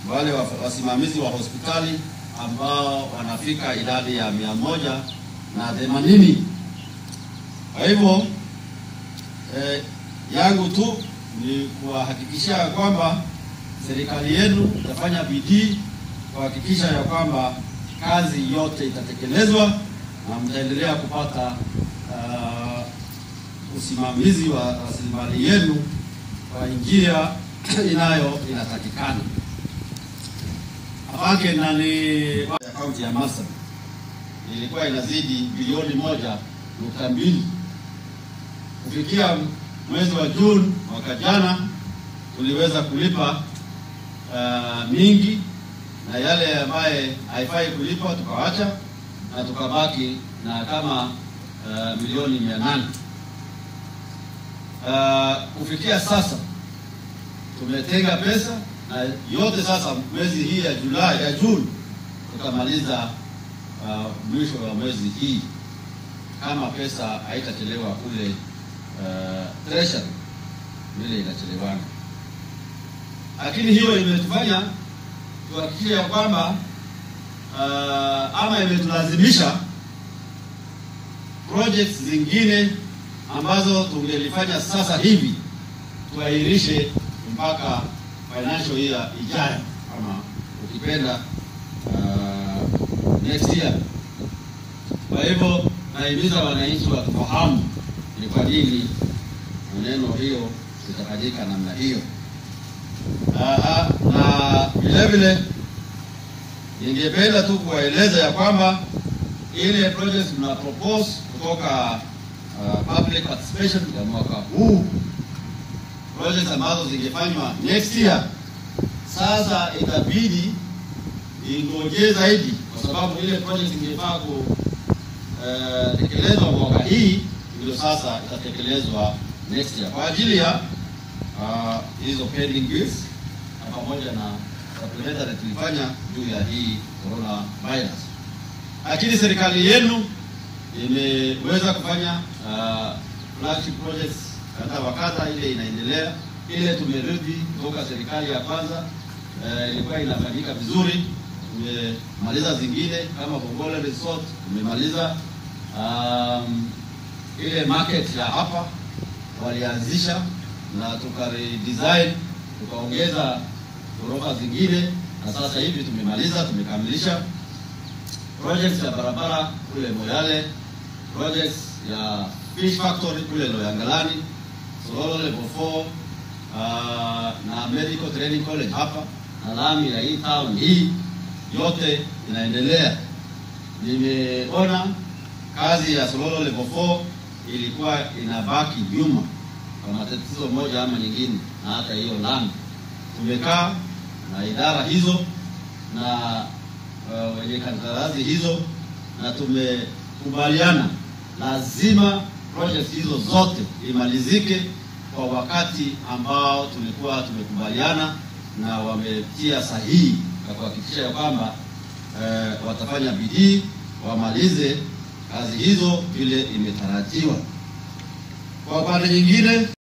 wale wasimamizi wa hospitali ambao wanafika idadi ya 180. Kwa hivyo yangu tu ni kuhakikisha kwamba serikali yenu itafanya bidii kuhakikisha ya kwamba kazi yote itatekelezwa na mtaendelea kupata usimamizi wa rasilimali yenu kwa njia inatakikana. Afake nani kaunti ya Marsabit ilikuwa inazidi bilioni 1.2. Kufikia mwezi wa Juni mwaka jana tuliweza kulipa mingi, na yale ambaye haifai kulipa tukawacha na tukabaki na kama milioni 800. Kufikia sasa tumetenga pesa na yote sasa mwezi hii ya Juni tutamaliza mwisho wa mwezi hii, kama pesa haitachelewa kule treasury vile inachelewana. Lakini hiyo imetufanya tuhakikishe ya kwamba ama imetulazimisha projects zingine ambazo tungelifanya sasa hivi tuahirishe mpaka financial year ijayo, kama ukipenda next year. Kwa hivyo naimiza wananchi wafahamu ni kwa nini maneno hiyo itafanyika namna hiyo. Na vile vile ningependa tu kuwaeleza ya kwamba ile project tuna propose kutoka public participation ya mwaka huu, projects ambazo zingefanywa next year, sasa itabidi ingoje zaidi, kwa sababu ile project ingefaa kutekelezwa mwaka hii, ndio sasa itatekelezwa next year kwa ajili ya hizo pending bills na pamoja na supplementary tulifanya juu ya hii corona virus. Lakini serikali yenu imeweza kufanya flagship projects kadha wa kadha, ile inaendelea. Ile tumerudi kutoka serikali ya kwanza ilikuwa inafanyika vizuri, tumemaliza zingine kama Bongole Resort tumemaliza. Ile market ya hapa walianzisha na tukaredesign, tukaongeza ghorofa zingine, na sasa hivi tumekamilisha projects ya barabara kule Moyale, projects ya fish factory kule Loyangalani, Sololo level 4 na medical training college hapa, na lami ya hii town hii yote inaendelea. Nimeona kazi ya Sololo level 4 ilikuwa inabaki nyuma kwa matatizo moja ama nyingine, na hata hiyo lami tumekaa na idara hizo na wenye kandarasi hizo, na tumekubaliana lazima projects hizo zote imalizike kwa wakati ambao tulikuwa tumekubaliana, na wametia sahihi na kuhakikisha ya kwamba watafanya bidii wamalize kazi hizo vile imetarajiwa. Kwa upande nyingine